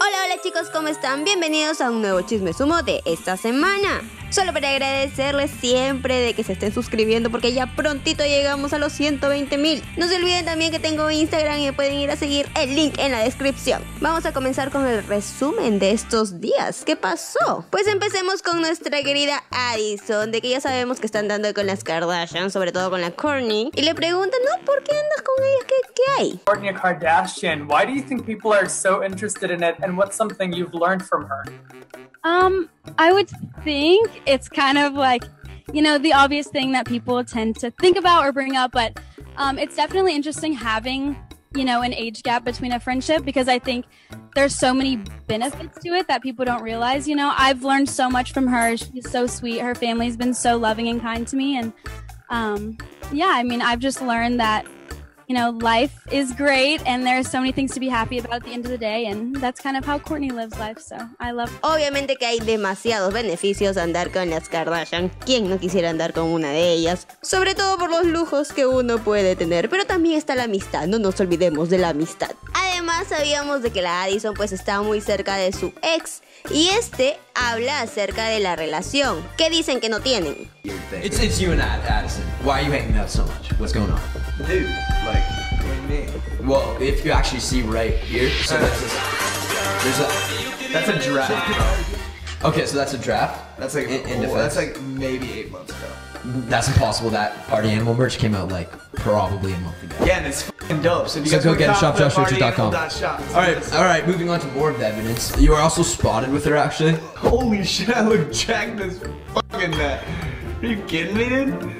Hola chicos, ¿cómo están? Bienvenidos a un nuevo Chisme Sumo de esta semana. Solo para agradecerles siempre de que se estén suscribiendo porque ya prontito llegamos a los 120,000. No se olviden también que tengo Instagram y me pueden ir a seguir, el link en la descripción. Vamos a comenzar con el resumen de estos días. ¿Qué pasó? Pues empecemos con nuestra querida Addison, de que ya sabemos que están dando con las Kardashian, sobre todo con la Kourtney. Y le preguntan, ¿no? ¿Por qué andas con ella? ¿Qué hay? Kourtney Kardashian, why do you think people are so interested in it, and what's something you've learned from her? I would think it's kind of like, you know, the obvious thing that people tend to think about or bring up, but it's definitely interesting having, you know, an age gap between a friendship, because I think there's so many benefits to it that people don't realize. You know, I've learned so much from her. She's so sweet. Her family's been so loving and kind to me. And yeah, I mean, I've just learned that, you know, life is great and there's so many things to be happy about at the end of the day, and that's kind of how Kourtney lives life, so I love it. Obviamente que hay demasiados beneficios a andar con las Kardashian. ¿Quién no quisiera andar con una de ellas? Sobre todo por los lujos que uno puede tener, pero también está la amistad, no nos olvidemos de la amistad. Además sabíamos de que la Addison pues está muy cerca de su ex, y habla acerca de la relación, que dicen que no tienen. It's you and Addison. Why are you hanging out so much? What's going on? Dude, like, what do you mean? Well, if you actually see right here, so that's a draft. Okay, so that's a draft. That's like that's like maybe 8 months ago. That's impossible. That Party Animal merch came out like probably a month ago. Yeah, and it's f***ing dope. So if you guys go get it, shop.partyanimal.com. All right. Moving on to more of the evidence. You were also spotted with her, actually. Holy shit! I look jacked as fucking that. Are you kidding me, dude?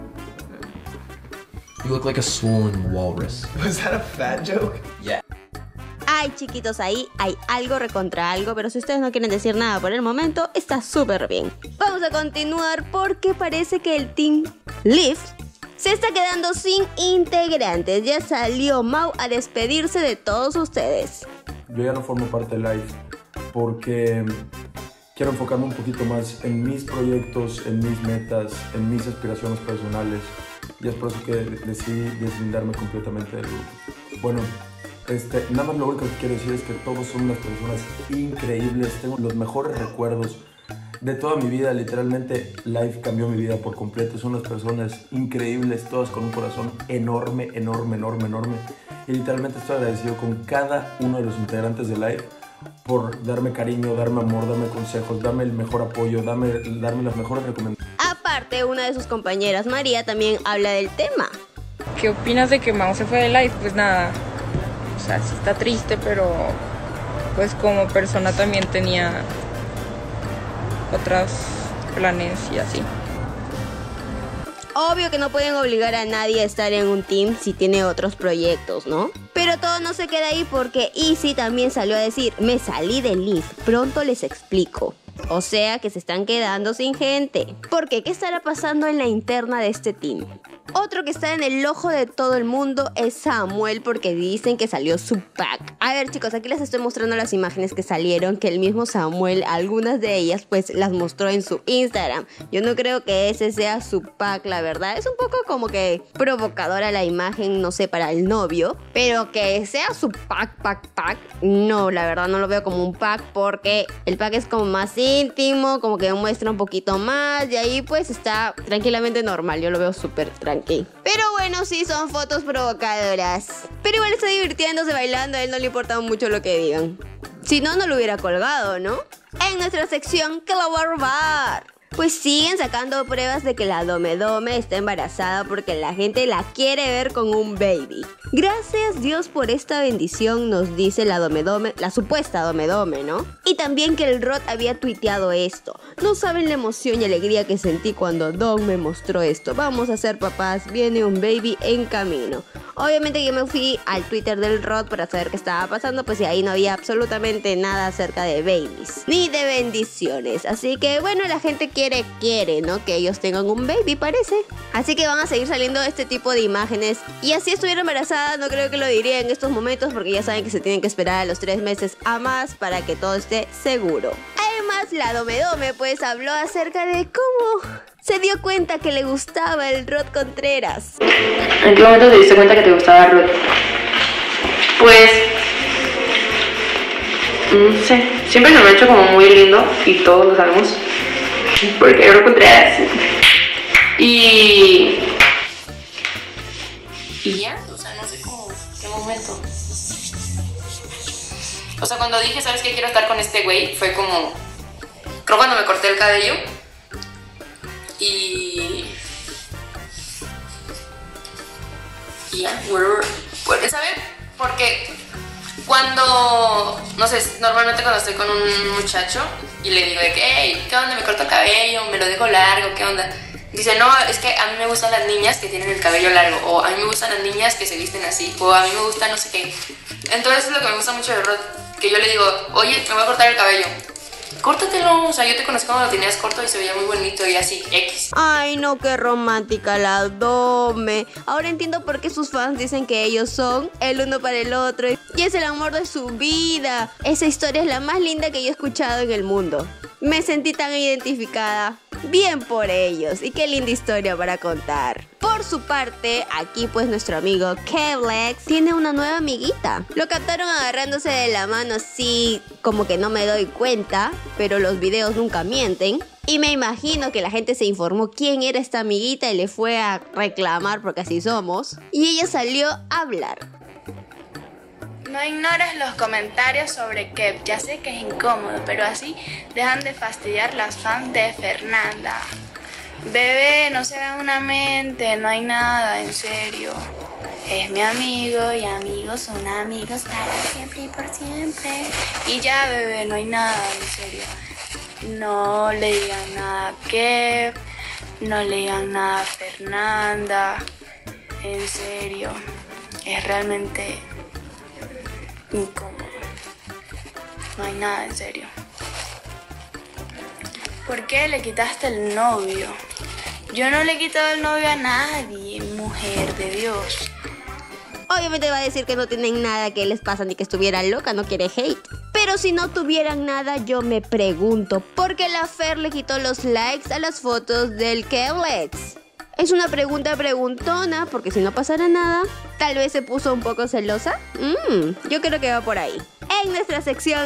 You look like a swollen walrus. Was that a fat joke? Yeah. Ay chiquitos, ahí hay algo recontra algo, pero si ustedes no quieren decir nada por el momento, está súper bien. Vamos a continuar porque parece que el Team Live se está quedando sin integrantes. Ya salió Mau a despedirse de todos ustedes. Yo ya no formo parte de Live porque quiero enfocarme un poquito más en mis proyectos, en mis metas, en mis aspiraciones personales. Y es por eso que decidí deslindarme completamente del grupo. Bueno, nada más lo único que quiero decir es que todos son unas personas increíbles. Tengo los mejores recuerdos de toda mi vida. Literalmente, Live cambió mi vida por completo. Son unas personas increíbles, todas con un corazón enorme, enorme, enorme, enorme. Y literalmente estoy agradecido con cada uno de los integrantes de Live por darme cariño, darme amor, darme consejos, darme el mejor apoyo, darme las mejores recomendaciones. Aparte, una de sus compañeras, María, también habla del tema. ¿Qué opinas de que Mau se fue de Live? Pues nada, o sea, sí está triste, pero pues como persona también tenía otros planes y así. Obvio que no pueden obligar a nadie a estar en un team si tiene otros proyectos, ¿no? Pero todo no se queda ahí porque Izzy también salió a decir, me salí de Live, pronto les explico. O sea que se están quedando sin gente. ¿Por qué? ¿Qué estará pasando en la interna de este team? Otro que está en el ojo de todo el mundo es Samuel, porque dicen que salió su pack. A ver chicos, aquí les estoy mostrando las imágenes que salieron, que el mismo Samuel, algunas de ellas pues las mostró en su Instagram. Yo no creo que ese sea su pack, la verdad. Es un poco como que provocadora la imagen, no sé, para el novio. Pero que sea su pack, no, la verdad no lo veo como un pack, porque el pack es como más íntimo, como que muestra un poquito más, y ahí pues está tranquilamente normal. Yo lo veo súper tranquilo. Pero bueno, sí son fotos provocadoras. Pero igual está divirtiéndose bailando, a él no le importa mucho lo que digan. Si no, no lo hubiera colgado, ¿no? En nuestra sección, que la voy a robar. Pues siguen sacando pruebas de que la Domedome está embarazada porque la gente la quiere ver con un baby. Gracias Dios por esta bendición, nos dice la Domedome, la supuesta Domedome, ¿no? Y también que el Rod había tuiteado esto. No saben la emoción y alegría que sentí cuando Dom me mostró esto. Vamos a ser papás, viene un baby en camino. Obviamente yo me fui al Twitter del Rod para saber qué estaba pasando, pues y ahí no había absolutamente nada acerca de babies, ni de bendiciones. Así que bueno, la gente quiere, ¿no? Que ellos tengan un baby, parece. Así que van a seguir saliendo este tipo de imágenes. Y así estuviera embarazada, no creo que lo diría en estos momentos, porque ya saben que se tienen que esperar a los 3 meses a más para que todo esté seguro. Además, la Domedome pues habló acerca de cómo se dio cuenta que le gustaba el Rod Contreras. ¿En qué momento te diste cuenta que te gustaba Rod? Pues No sé, siempre se me ha hecho como muy lindo y todos lo sabemos. Porque yo lo encontré así. Y ya, o sea, no sé cómo, qué momento. O sea, cuando dije, ¿sabes qué? Quiero estar con este güey, fue como, creo cuando me corté el cabello. Y ya, ¿puedes saber? Porque cuando, no sé, normalmente cuando estoy con un muchacho y le digo de que, hey, ¿qué onda? Me corto el cabello, me lo dejo largo, ¿qué onda? Dice, no, es que a mí me gustan las niñas que tienen el cabello largo, o a mí me gustan las niñas que se visten así, o a mí me gusta no sé qué. Entonces es lo que me gusta mucho de Rod, que yo le digo, oye, me voy a cortar el cabello. Córtatelo, o sea, yo te conocí cuando lo tenías corto y se veía muy bonito y así, X. Ay, no, qué romántica la Dome. Ahora entiendo por qué sus fans dicen que ellos son el uno para el otro y es el amor de su vida. Esa historia es la más linda que yo he escuchado en el mundo. Me sentí tan identificada. Bien por ellos. Y qué linda historia para contar. Por su parte, aquí pues nuestro amigo Kevlex tiene una nueva amiguita. Lo captaron agarrándose de la mano así, como que no me doy cuenta, pero los videos nunca mienten. Y me imagino que la gente se informó quién era esta amiguita y le fue a reclamar porque así somos. Y ella salió a hablar. No ignores los comentarios sobre Kev, ya sé que es incómodo, pero así dejan de fastidiar las fans de Fernanda. Bebé, no se hagan una mente, no hay nada, en serio. Es mi amigo y amigos son amigos para siempre y por siempre. Y ya, bebé, no hay nada, en serio. No le digan nada a Kev, no le digan nada a Fernanda. En serio, es realmente incómodo. No hay nada, en serio. ¿Por qué le quitaste el novio? Yo no le he quitado el novio a nadie, mujer de Dios. Obviamente va a decir que no tienen nada que les pasa ni que estuviera loca, no quiere hate. Pero si no tuvieran nada, yo me pregunto, ¿por qué la Fer le quitó los likes a las fotos del Kevlex? Es una pregunta preguntona, porque si no pasara nada, tal vez se puso un poco celosa. Yo creo que va por ahí. En nuestra sección,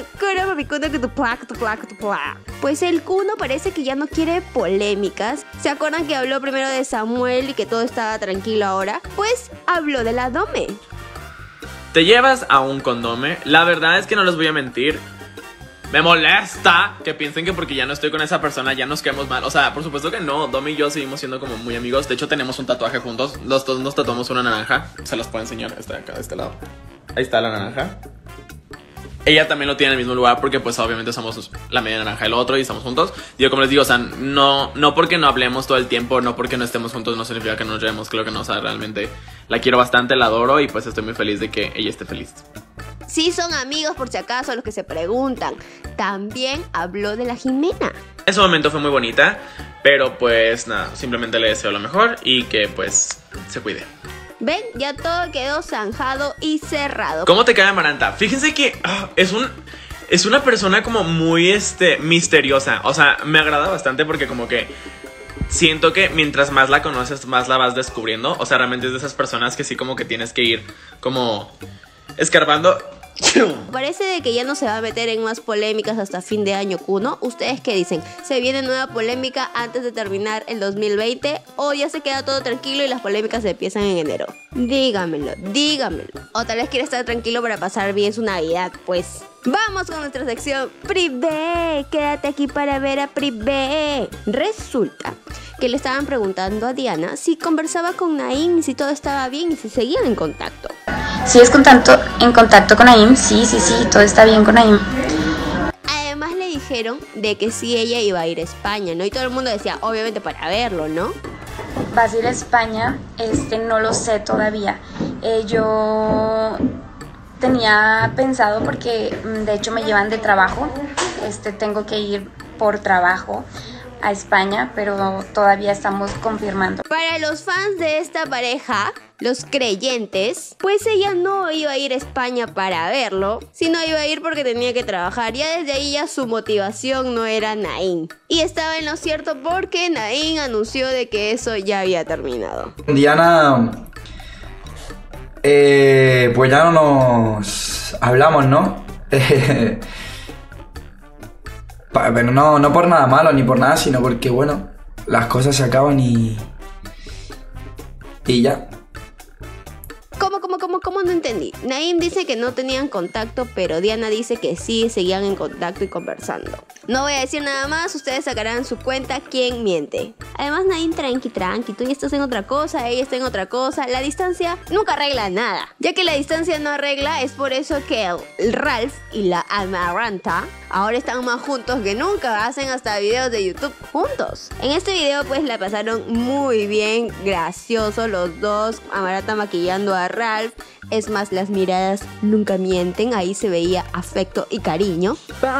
pues el Kuno parece que ya no quiere polémicas. ¿Se acuerdan que habló primero de Samuel y que todo estaba tranquilo ahora? Pues habló de la Dome. Te llevas a un condome. La verdad es que no les voy a mentir. Me molesta que piensen que porque ya no estoy con esa persona ya nos quedamos mal. O sea, por supuesto que no. Domi y yo seguimos siendo como muy amigos. De hecho, tenemos un tatuaje juntos. Los dos nos tatuamos una naranja. Se los puedo enseñar. Está acá de este lado. Ahí está la naranja. Ella también lo tiene en el mismo lugar porque pues obviamente somos la media naranja del otro y estamos juntos. Yo como les digo, o sea, no porque no hablemos todo el tiempo, no porque no estemos juntos no significa que nos llevemos, creo que no, o sea, realmente la quiero bastante, la adoro y pues estoy muy feliz de que ella esté feliz. Sí son amigos por si acaso los que se preguntan. También habló de la Jimena. Ese momento fue muy bonita, pero pues nada, simplemente le deseo lo mejor y que pues se cuide. ¿Ven? Ya todo quedó zanjado y cerrado. ¿Cómo te cae Amaranta? Fíjense que es una persona como muy misteriosa. O sea, me agrada bastante porque como que siento que mientras más la conoces, más la vas descubriendo. O sea, realmente es de esas personas que sí como que tienes que ir como escarbando. Parece de que ya no se va a meter en más polémicas hasta fin de año, Kuno. ¿Ustedes qué dicen? ¿Se viene nueva polémica antes de terminar el 2020? ¿O ya se queda todo tranquilo y las polémicas se empiezan en enero? Dígamelo. O tal vez quiere estar tranquilo para pasar bien su Navidad, pues. Vamos con nuestra sección Privé. Quédate aquí para ver a Privé. Resulta que le estaban preguntando a Diana si conversaba con Naim, si todo estaba bien y si seguían en contacto. Sí, en contacto con Naim, sí, todo está bien con Naim. Además le dijeron de que sí ella iba a ir a España, ¿no? Y todo el mundo decía, obviamente para verlo, ¿no? ¿Vas a ir a España? No lo sé todavía. Yo tenía pensado porque de hecho me llevan de trabajo. Tengo que ir por trabajo a España, pero todavía estamos confirmando. Para los fans de esta pareja, los creyentes, pues ella no iba a ir a España para verlo, sino iba a ir porque tenía que trabajar. Ya desde ahí ya su motivación no era Naim. Y estaba en lo cierto porque Naim anunció de que eso ya había terminado. Diana, pues ya no nos hablamos, ¿no? Pero no por nada malo ni por nada, sino porque, bueno, las cosas se acaban y ya. ¿Cómo no entendí? Naim dice que no tenían contacto, pero Diana dice que sí, seguían en contacto y conversando. No voy a decir nada más, ustedes sacarán su cuenta quién miente. Además, Naim, tranqui, tú ya estás en otra cosa, ella está en otra cosa. La distancia nunca arregla nada. Ya que la distancia no arregla, es por eso que el Ralph y la Amaranta ahora están más juntos que nunca. Hacen hasta videos de YouTube juntos. En este video pues la pasaron muy bien, gracioso los dos. Amaranta maquillando a Ralph. Es más, las miradas nunca mienten. Ahí se veía afecto y cariño.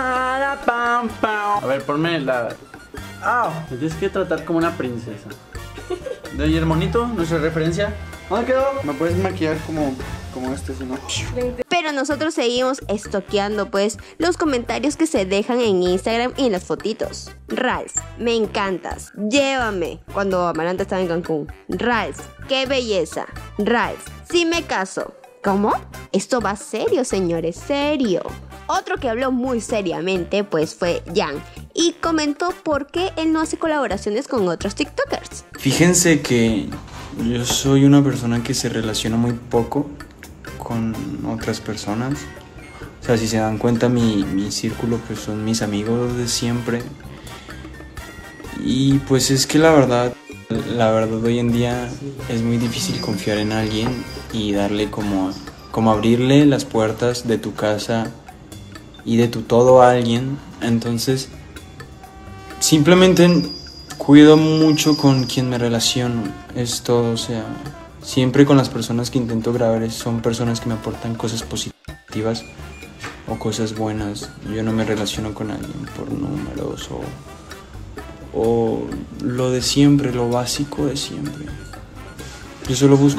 A ver, ponme la... Me tienes que tratar como una princesa. De ahí el monito, nuestra referencia. ¿Dónde quedó? Me puedes maquillar como este, si no. Pero nosotros seguimos estoqueando pues los comentarios que se dejan en Instagram y en las fotitos. Ralph, me encantas, llévame. Cuando Amaranta estaba en Cancún. Ralph, qué belleza. Ralph, sí me caso. ¿Cómo? Esto va serio, señores, serio. Otro que habló muy seriamente pues fue Jan y comentó por qué él no hace colaboraciones con otros TikTokers. Fíjense que yo soy una persona que se relaciona muy poco con otras personas. O sea, si se dan cuenta, mi círculo pues son mis amigos de siempre. Y pues es que la verdad hoy en día es muy difícil confiar en alguien y darle como abrirle las puertas de tu casa y de tu todo a alguien. Entonces simplemente cuido mucho con quien me relaciono. Es todo, o sea, siempre con las personas que intento grabar son personas que me aportan cosas positivas o cosas buenas. Yo no me relaciono con alguien por números o lo de siempre, lo básico de siempre. Yo solo busco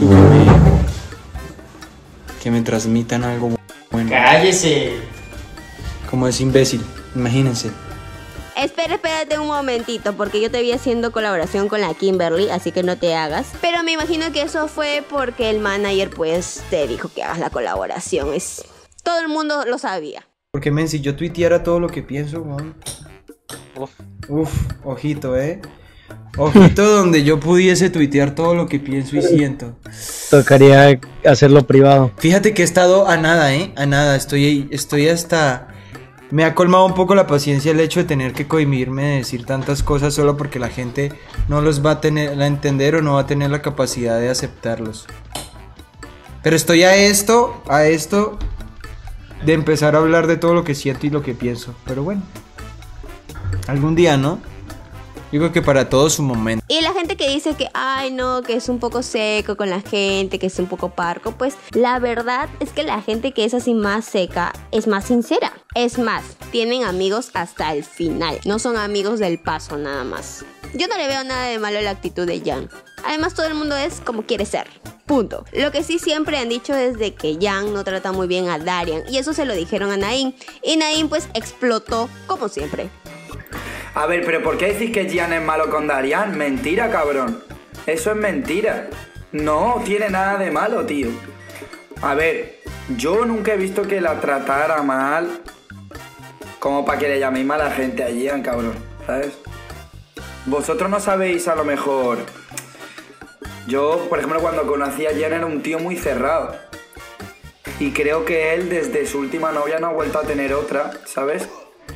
que me transmitan algo bueno. ¡Cállese! Como es imbécil, imagínense. Espérate un momentito, porque yo te vi haciendo colaboración con la Kimberly, así que no te hagas. Pero me imagino que eso fue porque el manager pues te dijo que hagas la colaboración. Todo el mundo lo sabía. Porque men, si yo tuiteara todo lo que pienso, man. Uf, ojito, Ojito donde yo pudiese tuitear todo lo que pienso y siento. Tocaría hacerlo privado. Fíjate que he estado a nada, a nada. Estoy hasta... Me ha colmado un poco la paciencia el hecho de tener que cohibirme de decir tantas cosas solo porque la gente no los va a entender o no va a tener la capacidad de aceptarlos. Pero estoy a esto de empezar a hablar de todo lo que siento y lo que pienso. Pero bueno, algún día, ¿no? Digo que para todo su momento. Y la gente que dice que, ay no, que es un poco seco con la gente, que es un poco parco, pues la verdad es que la gente que es así más seca es más sincera. Es más, tienen amigos hasta el final, no son amigos del paso nada más. Yo no le veo nada de malo a la actitud de Jan. Además todo el mundo es como quiere ser. Punto. Lo que sí siempre han dicho es de que Jan no trata muy bien a Darian, y eso se lo dijeron a Naim. Y Naim pues explotó como siempre. A ver, pero ¿por qué decís que Jan es malo con Darian? Mentira, cabrón. Eso es mentira. No tiene nada de malo, tío. A ver, yo nunca he visto que la tratara mal como para que le llaméis mala gente a Jan, cabrón, ¿sabes? Vosotros no sabéis a lo mejor... Yo, por ejemplo, cuando conocí a Jan era un tío muy cerrado. Y creo que él desde su última novia no ha vuelto a tener otra, ¿sabes?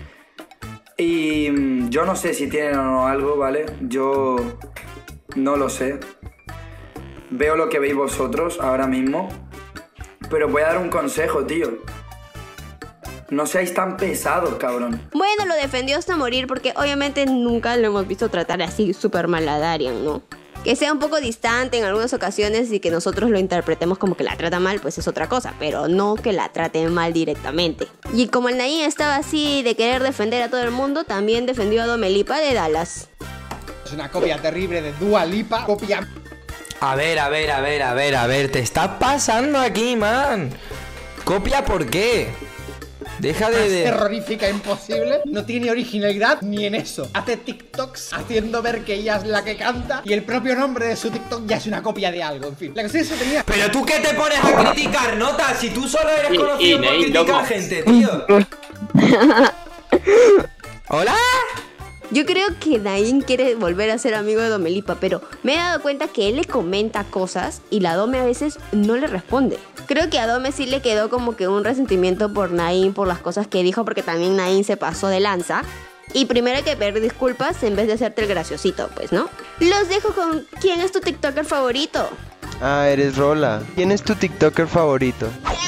Y yo no sé si tienen o no algo, ¿vale? Yo no lo sé. Veo lo que veis vosotros ahora mismo. Pero voy a dar un consejo, tío. No seáis tan pesados, cabrón. Bueno, lo defendió hasta morir porque obviamente nunca lo hemos visto tratar así súper mal a Darian, ¿no? Que sea un poco distante en algunas ocasiones y que nosotros lo interpretemos como que la trata mal, pues es otra cosa, pero no que la trate mal directamente. Y como el Naim estaba así de querer defender a todo el mundo, también defendió a Dua Lipa de Dallas. Es una copia terrible de Dua Lipa, copia... A ver, te estás pasando aquí, man. ¿Copia por qué? Deja de... terrorífica imposible. No tiene originalidad ni en eso. Hace TikToks haciendo ver que ella es la que canta y el propio nombre de su TikTok ya es una copia de algo, en fin. La cuestión es que tenía... Pero tú qué te pones a criticar, Nota, si tú solo eres conocido por criticar gente, tío. ¿Hola? Yo creo que Nain quiere volver a ser amigo de Domelipa, pero me he dado cuenta que él le comenta cosas y la Dome a veces no le responde. Creo que a Dome sí le quedó como que un resentimiento por Nain, por las cosas que dijo, porque también Nain se pasó de lanza. Y primero hay que pedir disculpas en vez de hacerte el graciosito, pues, ¿no? Los dejo con ¿quién es tu TikToker favorito? Ah, eres Rola. ¿Quién es tu TikToker favorito?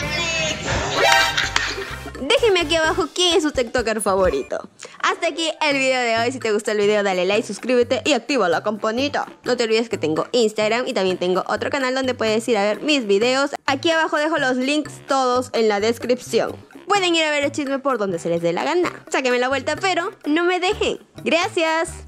Déjenme aquí abajo quién es su TikToker favorito. Hasta aquí el video de hoy. Si te gustó el video, dale like, suscríbete y activa la campanita. No te olvides que tengo Instagram y también tengo otro canal donde puedes ir a ver mis videos. Aquí abajo dejo los links todos en la descripción. Pueden ir a ver el chisme por donde se les dé la gana. Sáquenme la vuelta, pero no me dejen. Gracias.